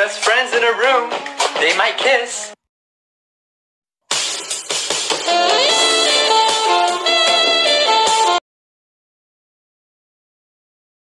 best friends in a room, they might kiss.